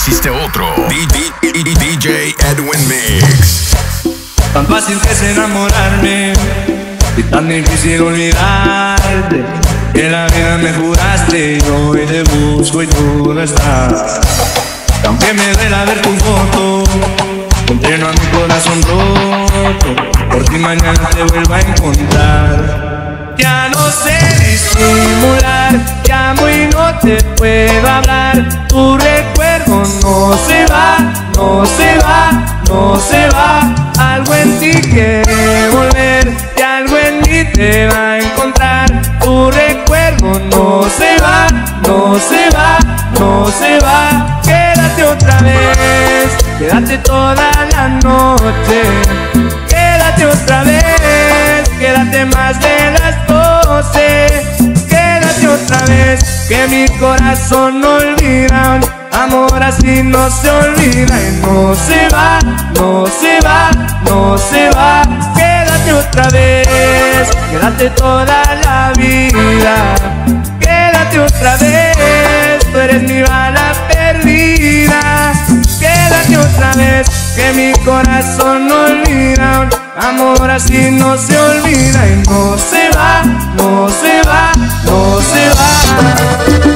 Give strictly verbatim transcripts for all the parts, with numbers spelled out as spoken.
existe otro. D J Edwin Mix. Tan fácil que es enamorarme y tan difícil olvidarte, que la vida me juraste y hoy te busco y tú no estás. Aunque me duela ver tu foto, entreno a mi corazón roto, por ti mañana te vuelvo a encontrar. Ya no sé disimular, llamo y no te puedo hablar. Tu recuerdo no se va, no se va, no se va. Algo en ti quiere volver y algo en mí te va a encontrar. Tu recuerdo no se va, no se va, no se va. Quédate otra vez, quédate toda la noche. Quédate otra vez, quédate más de las doce. Quédate otra vez, que mi corazón no olvida. Amor así no se olvida y no se va, no se va, no se va. Quédate otra vez, quédate toda la vida. Quédate otra vez, tú eres mi bala perdida. Quédate otra vez, que mi corazón no olvida. Amor así no se olvida y no se va, no se va, no se va.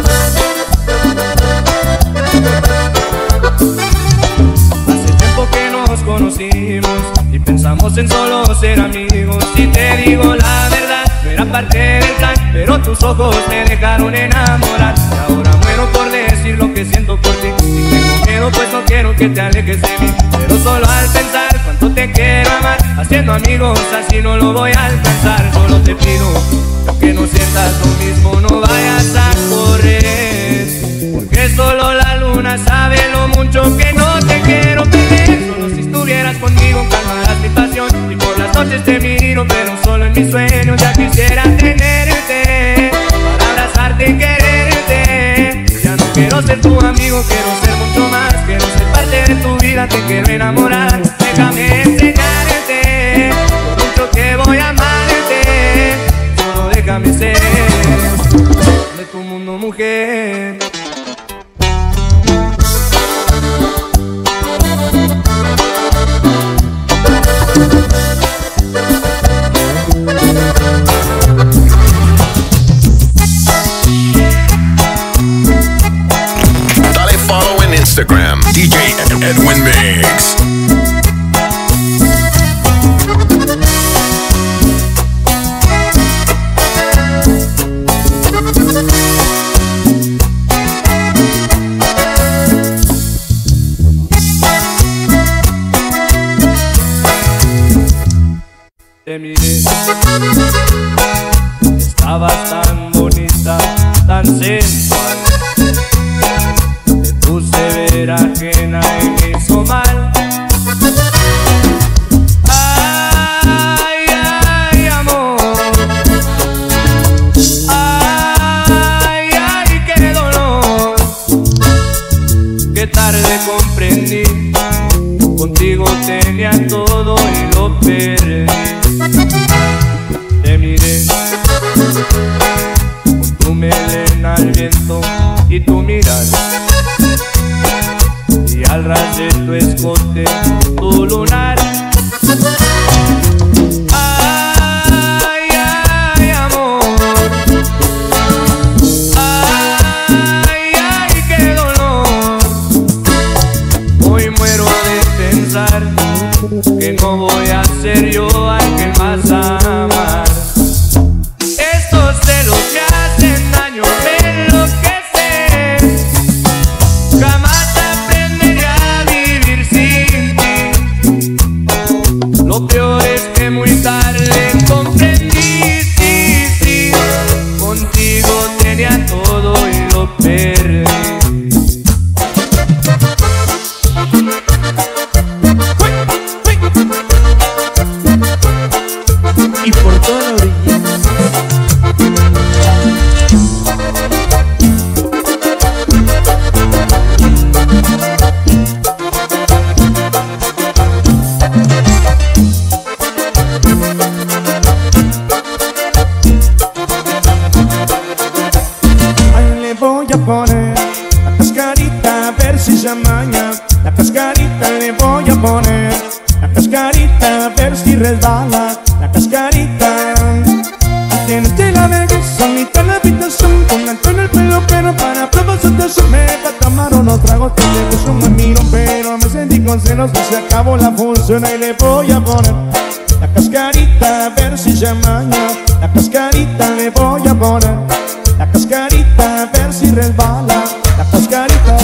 Hace tiempo que nos conocimos y pensamos en solo ser amigos. Si te digo la verdad, no era parte del plan, pero tus ojos me dejaron enamorar. Y ahora muero por decir lo que siento por ti. Si tengo miedo pues no quiero que te alejes de mí, pero solo al pensar cuánto te quiero amar, haciendo amigos así no lo voy a alcanzar. Solo te pido que aunque no sientas lo mismo no vayas a correr, porque solo la luna sabe lo mucho que no te quiero perder. Solo si estuvieras conmigo calmarás mi pasión, y por las noches te miro pero solo en mis sueños. Ya quisiera tenerte para abrazarte y quererte. Ya no quiero ser tu amigo, quiero ser mucho más. Quiero ser parte de tu vida, te quiero enamorar. Déjame enseñarte lo mucho que voy a amarte. Solo déjame ser de tu mundo, mujer. Dale follow en Instagram, D J Edwin Mix. Te miré, estabas tan bonita, tan sensual. Te puse ver ajena y me hizo mal. Ay, ay, amor. Ay, ay, qué dolor. Qué tarde comprendí, contigo tenía todo y lo perdí. Te miré con tu melena al viento y tu mirar, y al ras de tu escote tu lunar. Ay, ay, amor. Ay, ay, qué dolor. Hoy muero de pensar que no voy a ser yo al que más amar. Estos celos me hacen daño, me enloquecen. Jamás aprenderé a vivir sin ti. Lo peor es que muy tarde comprendí, sí, sí. Contigo tenía todo y lo perdí. Y por toda la orilla. Ahí le voy a poner la cascarita a ver si llama si resbala la cascarita. Tiene tela de guisa, mitad la habitación, con alto en el pelo, pero para propósito me va a tomar unos tragos, que le puso un buen mirón, pero me sentí con celos y se acabó la función. Y le voy a poner la cascarita a ver si se amaña. La cascarita le voy a poner, la cascarita a ver si resbala. La cascarita.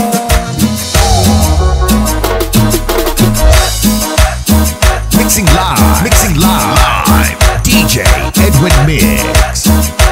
Mixing live, mixing live, D J Edwin Mix.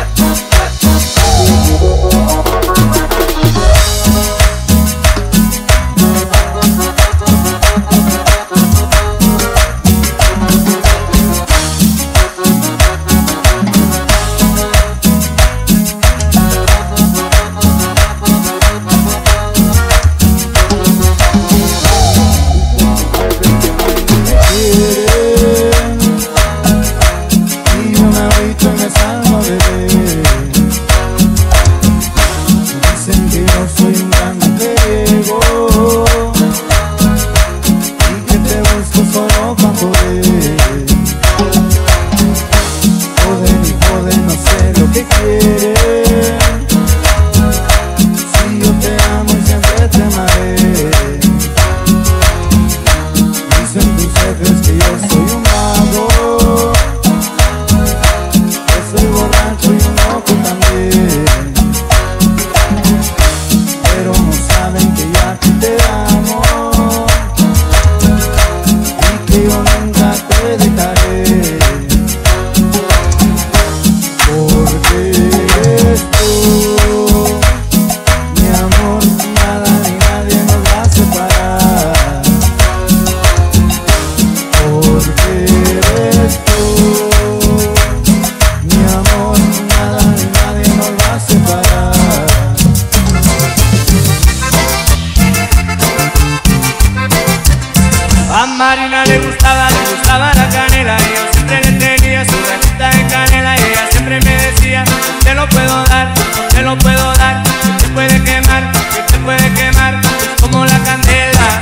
A Marina le gustaba, le gustaba la canela, y yo siempre le tenía su rajita de canela, y ella siempre me decía: no te lo puedo dar, no te lo puedo dar, que te puede quemar, que te puede quemar, es como la candela.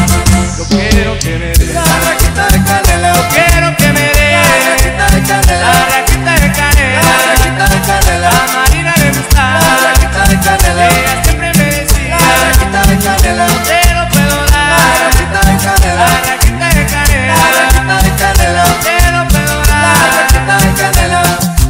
Yo quiero que me dé la rajita de canela, yo quiero que me dé la rajita de canela, la rajita de canela, la rajita de canela. A Marina le gustaba la rajita de canela, y ella siempre me decía: la rajita de canela, no te lo puedo dar, la rajita de canela, la rajita de canela, la rajita de canela, no te lo puedo dar, la rajita de canela.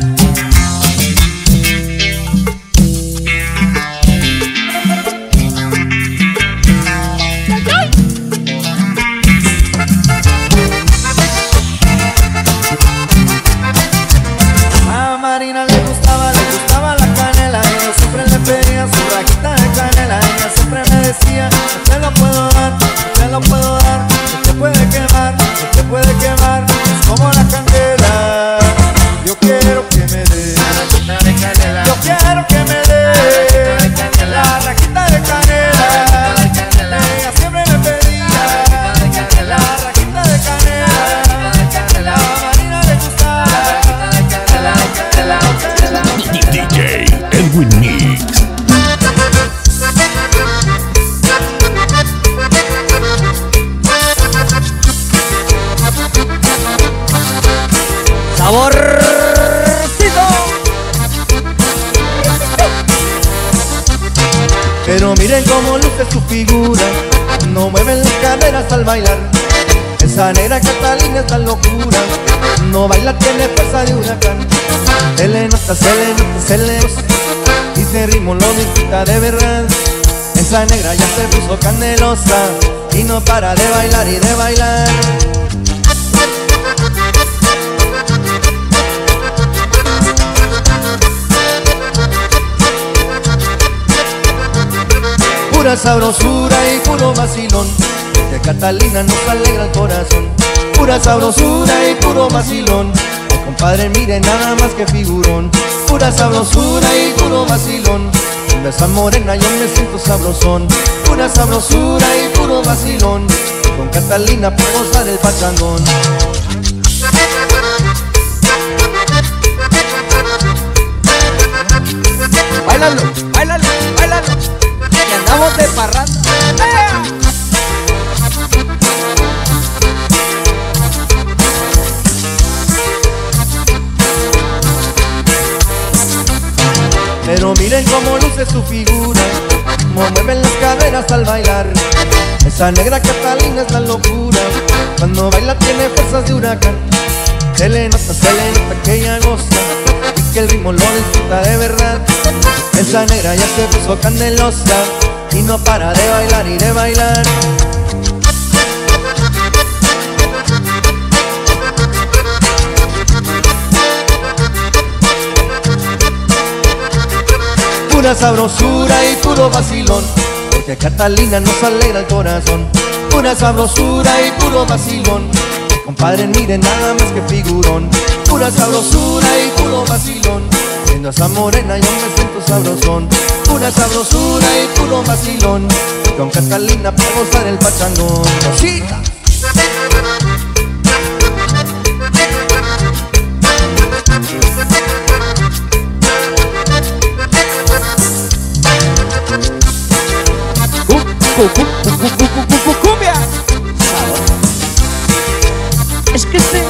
A Marina le gustaba, le gustaba la canela, y yo siempre le pedía su rajita de canela. Ella siempre me decía: no te lo puedo dar, no te lo puedo dar, que te puede quemar, que te puede quemar, es como la candela. Yo quiero que me dé la rajita de canela, yo quiero que me dé la rajita de canela. Ella siempre me pedía la rajita de canela. A Marina le gustaba D J Edwin Mix. saborcito. Pero miren cómo luce su figura, no mueven las caderas al bailar. Esa negra Catalina está locura, no baila, tiene fuerza de huracán. Se le nota, se le nota, se le goza, y ese ritmo lo disfruta de verdad. Esa negra ya se puso candelosa y no para de bailar y de bailar. Pura sabrosura y puro vacilón, de Catalina nos alegra el corazón. Pura sabrosura y puro vacilón, el compadre mire nada más que figurón. Pura sabrosura y puro vacilón, de esa morena yo me siento sabrosón. Pura sabrosura y puro vacilón, con Catalina por gozar el pachangón. Báilalo, báilalo, báilalo, que andamos de parranda. Pero miren cómo luce su figura, cómo mueven las caderas al bailar. Esa negra Catalina es la locura, cuando baila tiene fuerzas de huracán. Se le nota, se le nota que ella goza y que el ritmo lo disfruta de verdad. Esa negra ya se puso candelosa y no para de bailar y de bailar. Pura sabrosura y puro vacilón, porque Catalina nos alegra el corazón. Pura sabrosura y puro vacilón, compadre, miren nada más que figurón. Pura sabrosura y puro vacilón, viendo a esa morena yo me siento sabrosón. Pura sabrosura y puro vacilón, con Catalina para gozar el pachangón. ¡Cosita! ¡Cumbia! Es que este...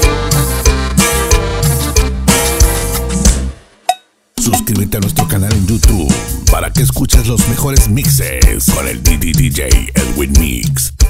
Suscríbete a nuestro canal en YouTube para que escuches los mejores mixes con el D J Edwin Mix.